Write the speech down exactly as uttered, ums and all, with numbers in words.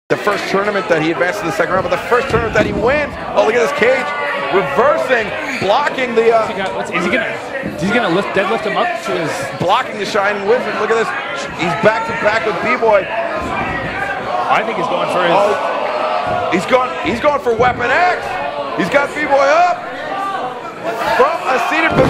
The first tournament that he advanced to the second round, but the first tournament that he wins. Oh, look at this cage, reversing, blocking the. Uh, he got, what's, is he gonna? Is he gonna lift, deadlift him up to his? Blocking the Shining Wizard. Look at this. He's back to back with B-Boy. I think he's going for his. Oh, he's going. He's going for Weapon X. He's got B-Boy up from a seated position.